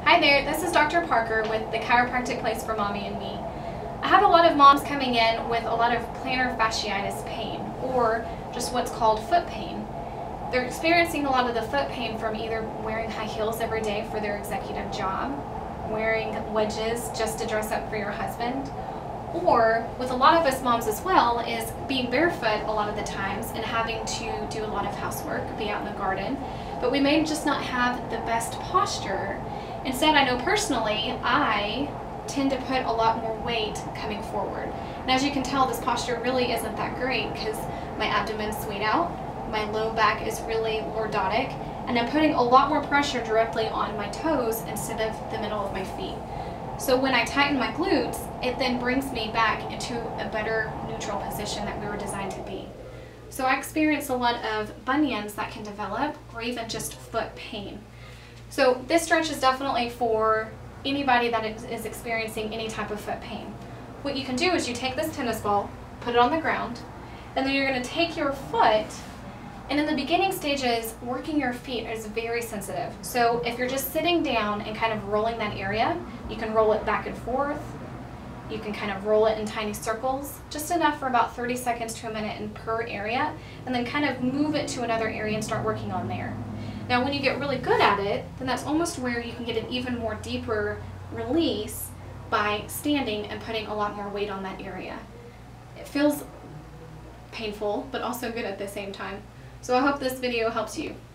Hi there, this is Dr. Parker with the Chiropractic Place for Mommy and Me. I have a lot of moms coming in with a lot of plantar fasciitis pain, or just what's called foot pain. They're experiencing a lot of the foot pain from either wearing high heels every day for their executive job, wearing wedges just to dress up for your husband, or with a lot of us moms as well is being barefoot a lot of the times and having to do a lot of housework, be out in the garden, but we may just not have the best posture. Instead, I know personally, I tend to put a lot more weight coming forward. And as you can tell, this posture really isn't that great because my abdomen's sweet out, my low back is really lordotic, and I'm putting a lot more pressure directly on my toes instead of the middle of my feet. So when I tighten my glutes, it then brings me back into a better neutral position that we were designed to be. So I experience a lot of bunions that can develop, or even just foot pain. So this stretch is definitely for anybody that is experiencing any type of foot pain. What you can do is you take this tennis ball, put it on the ground, and then you're going to take your foot, and in the beginning stages, working your feet is very sensitive. So if you're just sitting down and kind of rolling that area, you can roll it back and forth. You can kind of roll it in tiny circles, just enough for about 30 seconds to a minute in per area, and then kind of move it to another area and start working on there. Now when you get really good at it, then that's almost where you can get an even more deeper release by standing and putting a lot more weight on that area. It feels painful, but also good at the same time. So I hope this video helps you.